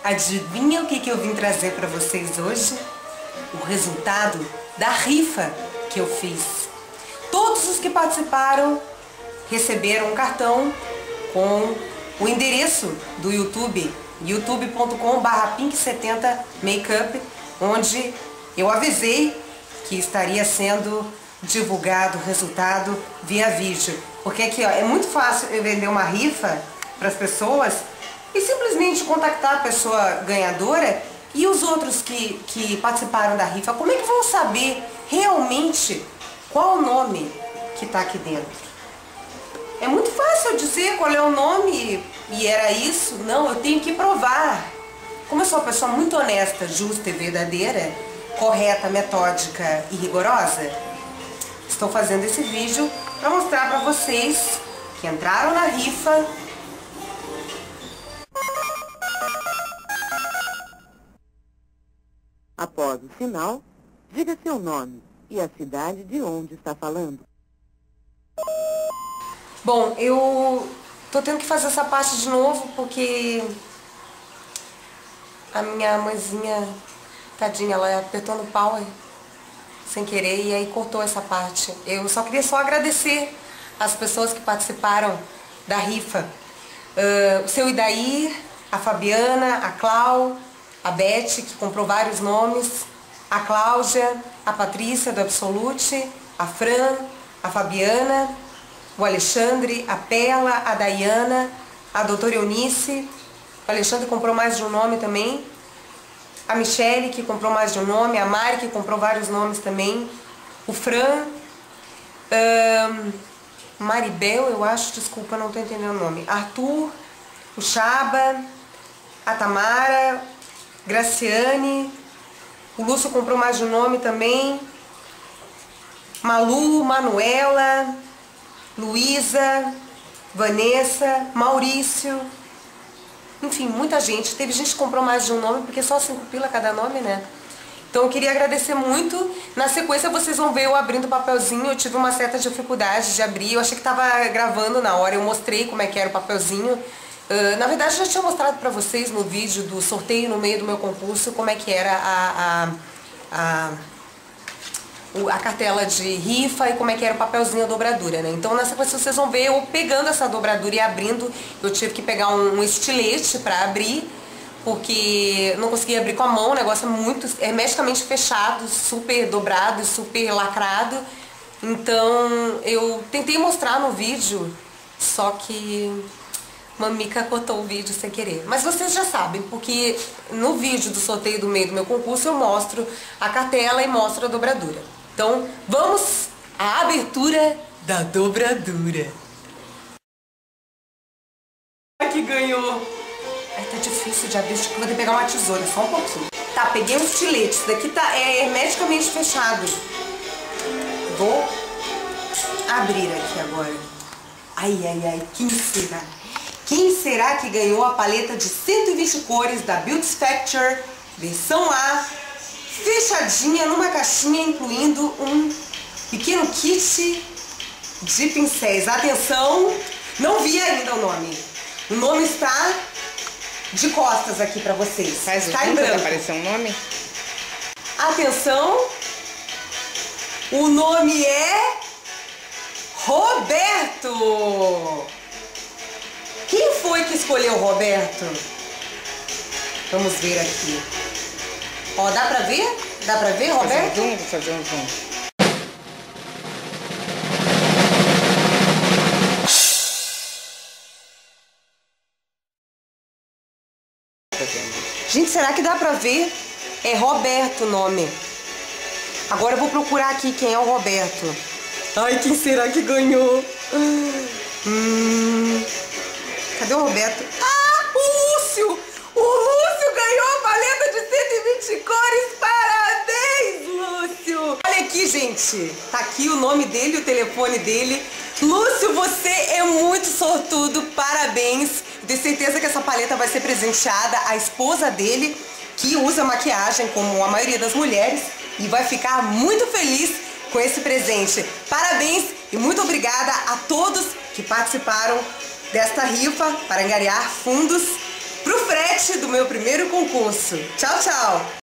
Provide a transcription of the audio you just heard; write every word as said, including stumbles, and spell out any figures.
Adivinha o que, que eu vim trazer para vocês hoje? O resultado da rifa que eu fiz. Todos os que participaram receberam um cartão com o endereço do YouTube, youtube ponto com barra pink setenta makeup, onde eu avisei que estaria sendo divulgado o resultado via vídeo. Porque aqui, ó, é muito fácil eu vender uma rifa para as pessoas e simplesmente contactar a pessoa ganhadora, e os outros que, que participaram da rifa, como é que vão saber realmente qual o nome que está aqui dentro? É muito fácil eu dizer qual é o nome e era isso. Não, eu tenho que provar. Como eu sou uma pessoa muito honesta, justa e verdadeira, correta, metódica e rigorosa, estou fazendo esse vídeo para mostrar para vocês que entraram na rifa. Após o sinal, diga seu nome e a cidade de onde está falando. Bom, eu tô tendo que fazer essa parte de novo porque a minha mãezinha, tadinha, ela apertou no power sem querer e aí cortou essa parte. Eu só queria só agradecer as pessoas que participaram da rifa. Uh, o seu Idair, a Fabiana, a Clau, a Beth, que comprou vários nomes, a Cláudia, a Patrícia do Absolute, a Fran, a Fabiana, o Alexandre, a Pela, a Dayana, a doutora Eunice, o Alexandre comprou mais de um nome também, a Michele, que comprou mais de um nome, a Mari, que comprou vários nomes também, o Fran, um, Maribel, eu acho, desculpa, não estou entendendo o nome, Arthur, o Chaba, a Tamara, Graciane, o Lúcio comprou mais de um nome também, Malu, Manuela, Luísa, Vanessa, Maurício, enfim, muita gente. Teve gente que comprou mais de um nome, porque só cinco pila cada nome, né? Então eu queria agradecer muito. Na sequência vocês vão ver eu abrindo o papelzinho. Eu tive uma certa dificuldade de abrir. Eu achei que estava gravando na hora. Eu mostrei como é que era o papelzinho. Uh, na verdade eu já tinha mostrado para vocês no vídeo do sorteio no meio do meu concurso como é que era a... a, a a cartela de rifa e como é que era o papelzinho, a dobradura, né? Então nessa sequência vocês vão ver eu pegando essa dobradura e abrindo. Eu tive que pegar um, um estilete para abrir, porque não conseguia abrir com a mão. O negócio é muito hermeticamente fechado, super dobrado, super lacrado. Então eu tentei mostrar no vídeo, só que Mamica cortou o vídeo sem querer. Mas vocês já sabem, porque no vídeo do sorteio do meio do meu concurso eu mostro a cartela e mostro a dobradura. Então, vamos à abertura da dobradura. Que ganhou. Ai, tá difícil de abrir, acho que vou ter que pegar uma tesoura, só um pouquinho. Tá, peguei um estilete, isso daqui tá, é hermeticamente fechado. Vou abrir aqui agora. Ai, ai, ai, quem será? Quem será que ganhou a paleta de cento e vinte cores da Beauty Factor, versão A, fechadinha numa caixinha, incluindo um pequeno kit de pincéis. Atenção, não vi ainda o nome. O nome está de costas aqui pra vocês. Faz o tá zoom pra aparecer um nome. Atenção, o nome é Roberto. Quem foi que escolheu o Roberto? Vamos ver aqui. Ó, dá pra ver? Dá pra ver, Roberto? Vou fazer um zoom. Gente, será que dá pra ver? É Roberto o nome. Agora eu vou procurar aqui quem é o Roberto. Ai, quem será que ganhou? Hum... Cadê o Roberto? Ah, o Lúcio! O Lúcio ganhou a paleta de cento e vinte cores! Parabéns, Lúcio! Olha aqui, gente. Tá aqui o nome dele, o telefone dele. Lúcio, você é muito sortudo. Parabéns. Tenho certeza que essa paleta vai ser presenteada à esposa dele, que usa maquiagem como a maioria das mulheres, e vai ficar muito feliz com esse presente. Parabéns e muito obrigada a todos que participaram desta rifa para angariar fundos pro Fred enquete do meu primeiro concurso. Tchau, tchau!